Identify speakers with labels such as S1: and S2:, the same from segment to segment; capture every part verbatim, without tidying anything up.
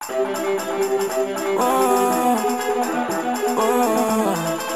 S1: Oh, oh.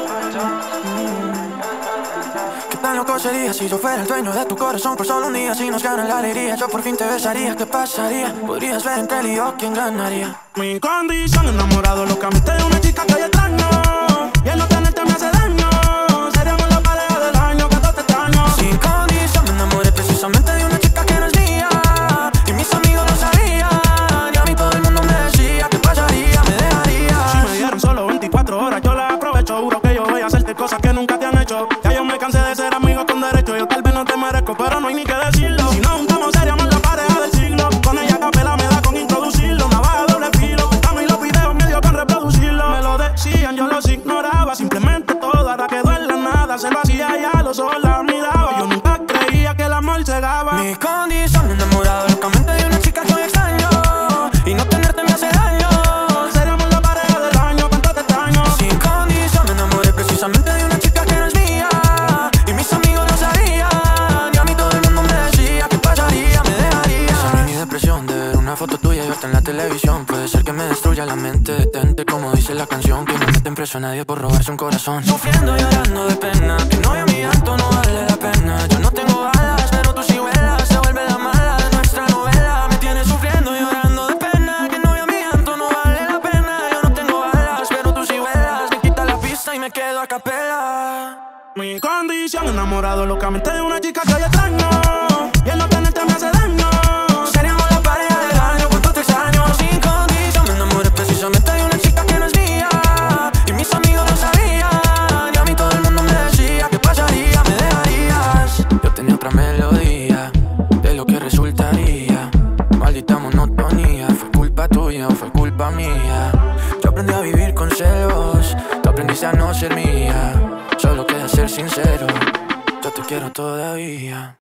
S1: ¿Qué tan loco sería si yo fuera el dueño de tu corazón por solo un día? Si nos gana la alegría, yo por fin te besaría. ¿Qué pasaría? Podrías ver entre él y yo quién ganaría.
S2: Mi condición, enamorado locamente de una chica que yo extraño, y el no tenerte me hace daño. Seríamos la pareja del año, que todo te extraño.
S1: Sin condición me enamoré precisamente de una chica que no es mía, y mis amigos lo sabían, y a mí todo el mundo me decía ¿qué pasaría? ¿Me dejarías?
S2: Si me dieron solo veinticuatro horas, yo las aprovecho. Juro que yo voy a hacerte cosas que nunca te han hecho. Ya yo me cansé de ser amigos con derecho. Yo tal vez no te merezco, pero no hay ni que decirlo. Si nos juntamos seríamos la pareja del siglo. Con ella capela me da con introducirlo. Navaja doble filo, estamos y los videos medio con reproducirlo. Me lo decían, yo los ignoraba. Simplemente todo ahora quedó en la nada. Se lo hacía y a los ojos la miraba. Yo nunca creía que el amor cegaba.
S1: Mi condición, enamorado locamente de una chica que hoy extraño, y no tenerte me hace daño.
S2: Seríamos la pareja del año, cuánto te extraño.
S1: Sin condición me enamoré precisamente de una chica que no es mía, y mis amigos lo sabían, y a mí todo el mundo me decía ¿qué pasaría? ¿Me dejarías? Esa mini depresión de ver una foto tuya y verte en la televisión puede ser que me destruya la mente. Detente como dice la canción, que no meten preso a nadie por robarse un corazón. Sufriendo y llorando de pena, que no mi llanto no vale la pena. Yo no tengo alas, pero tú sí vuelas. Se vuelve la mala de nuestra novela. Me tienes sufriendo y llorando de pena, que no mi llanto no vale la pena. Yo no tengo alas, pero tú sí vuelas. Me quita la pista y me quedo a capela.
S2: Mi condición, enamorado locamente de una chica que yo extraño, y el no tenerte me hace daño.
S1: Seríamos la pareja del año, cuánto te extraño. Sin condición me enamoré precisamente de una chica que no es mía, y mis amigos lo sabían, y a mí todo el mundo me decía ¿qué pasaría? ¿Me dejarías? Yo tenía otra melodía de lo que resultaría. Maldita monotonía, fue culpa tuya o fue culpa mía. Yo aprendí a vivir con celos, tú aprendiste a no ser mía. Solo queda ser sincero, yo te quiero todavía.